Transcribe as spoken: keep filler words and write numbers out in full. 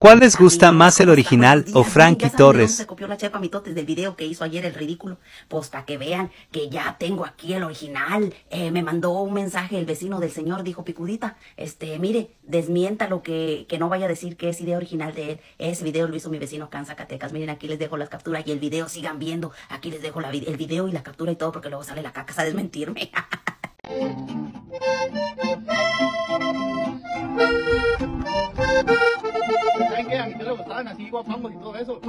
¿Cuál les gusta más, el original o Frankie Torres? Se copió la chepa mitotes del video que hizo ayer, el ridículo. Pues para que vean que ya tengo aquí el original. Eh, me mandó un mensaje el vecino del señor, dijo Picudita, este, mire, desmienta lo que, que no vaya a decir que es idea original de él. Ese video lo hizo mi vecino acá en Zacatecas. Miren, aquí les dejo las capturas y el video, sigan viendo. Aquí les dejo la, el video y la captura y todo, porque luego sale la caca a desmentirme. ¿Saben qué? A mí me le gustaban así, guapangos y todo eso.